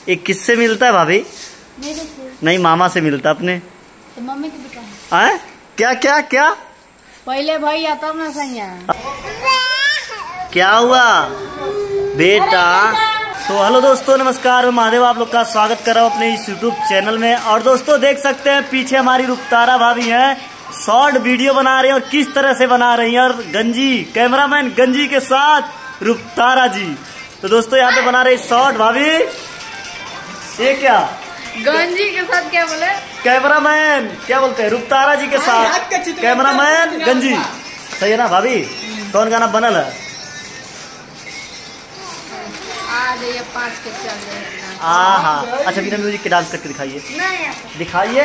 एक किससे मिलता है भाभी? मेरे से। नहीं, मामा से मिलता अपने। तो मम्मी की दुकान है। आए? क्या क्या क्या? पहले भैया तब ना सैया। क्या हुआ बेटा? तो हेलो दोस्तों, नमस्कार। मैं महादेव आप लोग का स्वागत कर रहा हूँ अपने इस यूट्यूब चैनल में। और दोस्तों देख सकते हैं पीछे हमारी रुखतारा भाभी हैं, शॉर्ट वीडियो बना रही हैं। और किस तरह से बना रही हैं, और गंजी कैमरामैन गंजी के साथ रुखतारा जी। तो दोस्तों यहाँ पे बना रही शॉर्ट भाभी। ये क्या गंजी के साथ क्या बोले? कैमरामैन क्या बोलते हैं? रुखतारा जी के साथ कैमरामैन गंजी। सही है ना भाभी? कौन गाना बनल है? आ जाइए 5 के चल रहे। हाँ, अच्छा बिना म्यूजिक के डांस करके दिखाइए, दिखाइए।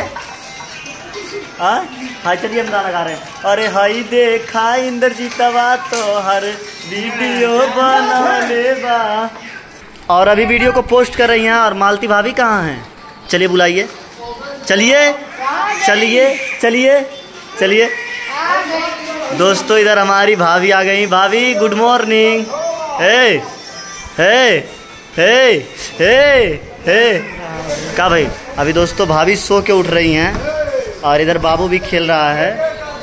हाँ चलिए हम गाना गा रहे हैं। अरे हाई देखा इंद्रजीतवा तो हर वीडियो बना लेबा। और अभी वीडियो को पोस्ट कर रही हैं। और मालती भाभी कहाँ हैं? चलिए बुलाइए, चलिए चलिए चलिए चलिए। दोस्तों इधर हमारी भाभी आ गई। भाभी गुड मॉर्निंग। हे हे हे हे हे का भाई? अभी दोस्तों भाभी सो के उठ रही हैं। और इधर बाबू भी खेल रहा है।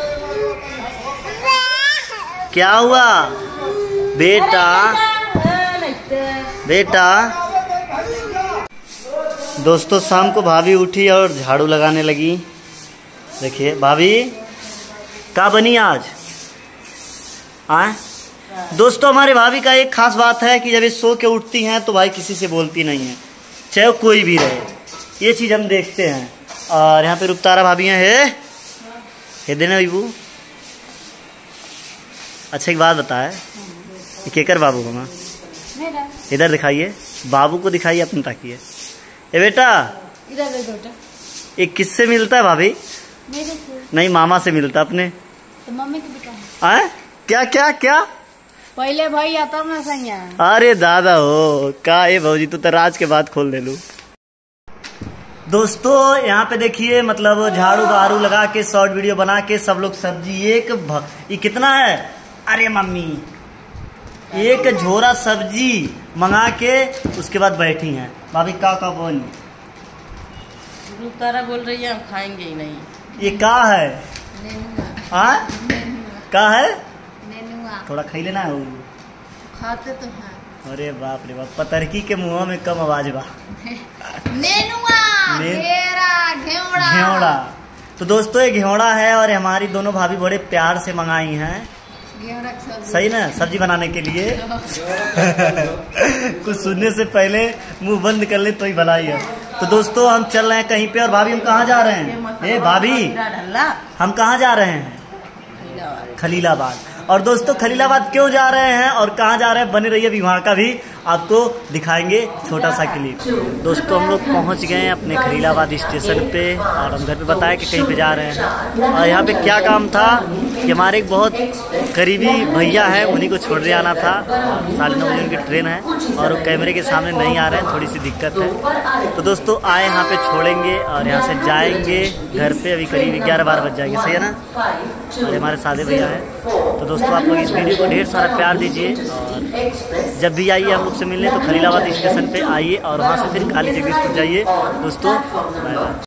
क्या हुआ बेटा? बेटा दोस्तों शाम को भाभी उठी और झाड़ू लगाने लगी। देखिए भाभी क्या बनी आज? आए दोस्तों, हमारे भाभी का एक खास बात है कि जब ये सो के उठती हैं तो भाई किसी से बोलती नहीं है, चाहे कोई भी रहे। ये चीज़ हम देखते हैं। और यहाँ पे रुखतारा भाभी हैं। हे देना बीबू। अच्छा एक बात बताए, केकर बाबू मामा इधर दिखाइए, बाबू को दिखाइए अपने ताकिए। ए बेटा इधर दे बेटा। एक किससे मिलता है भाभी? मेरे से। नहीं, मामा से मिलता अपने। तो मम्मी की दुकान है। आए? क्या क्या क्या? पहले भैया तब ना सैया। अरे दादा हो का ए भौजी, तू राज के बाद खोल दे लू। दोस्तों यहाँ पे देखिए, मतलब झाड़ू बारू लगा के शॉर्ट वीडियो बना के सब लोग सब्जी ये कितना है? अरे मम्मी एक झोरा सब्जी मंगा के उसके बाद बैठी हैं। भाभी का बोल? रुखतारा बोल रही है हम खाएंगे ही नहीं। ये का है? हाँ का है? नेनुआ। थोड़ा खाई लेना है। खाते तो हैं। अरे बाप रे बाप, पतरकी के मुंह में कम आवाज बा। नेनुआ, घेवड़ा। घेवड़ा। तो दोस्तों ये घेवड़ा है और हमारी दोनों भाभी बड़े प्यार से मंगाई हैं। सही ना सब्जी बनाने के लिए। कुछ सुनने से पहले मुंह बंद कर ले तो ही भलाई है। तो दोस्तों हम चल रहे हैं कहीं पे। और भाभी हम कहाँ जा रहे हैं? ए भाभी हम कहाँ जा रहे हैं? खलीलाबाद। और दोस्तों खलीलाबाद क्यों जा रहे हैं और कहाँ जा रहे हैं, बने रहिए, अभी वहाँ का भी आपको दिखाएंगे छोटा सा क्लिप। दोस्तों हम लोग पहुँच गए हैं अपने खलीलाबाद स्टेशन पे। और हम घर पे बताया कि कहीं पे जा रहे हैं। और यहाँ पे क्या काम था कि हमारे एक बहुत करीबी भैया हैं, उन्हीं को छोड़ने आना था। 9:30 बजे उनकी ट्रेन है और वो कैमरे के सामने नहीं आ रहे हैं, थोड़ी सी दिक्कत है। तो दोस्तों आए यहाँ पे छोड़ेंगे और यहाँ से जाएंगे घर पे। अभी करीब 11-12 बज जाएंगे। सही है ना? और हमारे सादे भैया हैं। तो दोस्तों आप लोग इस वीडियो को ढेर सारा प्यार दीजिए। और जब भी आइए हम लोग से मिलने तो खलीलाबाद स्टेशन पे आइए और वहाँ से फिर काली जगदीशपुर जाइए। दोस्तों बाय बाय।